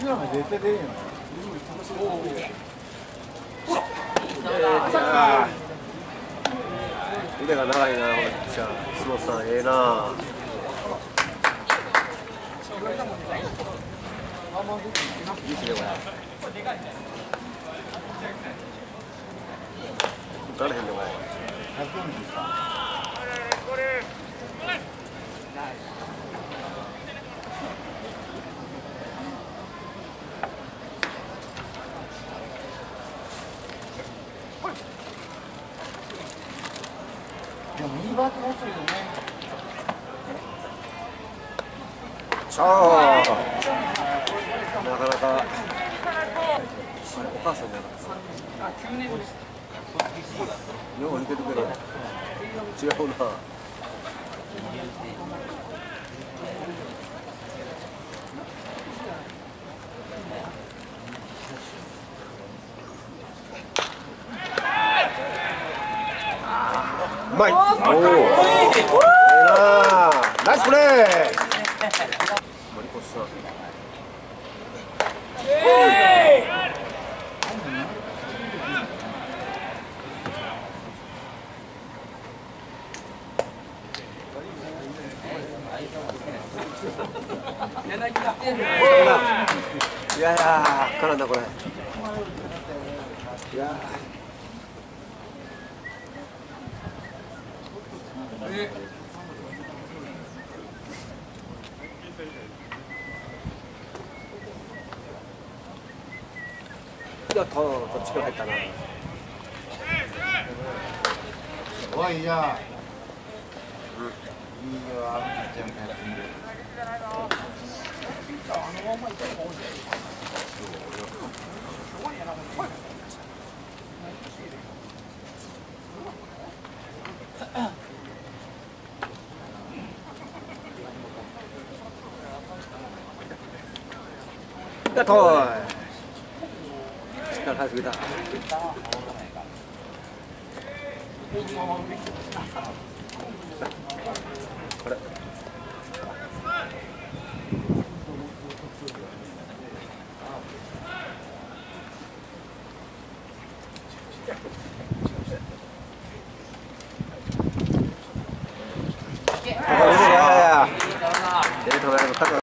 らも絶対出るよ。 腕が長いな、めっちゃ。楠本さん、ええな。いいですね、これ。打たれへんのかい。 でもいいバット持つよね。 さあ、なかなか。あれ、お母さんじゃなかった。よう似てるけど、違うな。うまい。おお。ナイスプレー。森越さん。いやいや、絡んだこれ。いや。やっとこっちから入ったな。 おい、じゃあ。いいよ、あのピッチャーもやってみる。 やっと力入ってきた。これ。いやいやいや。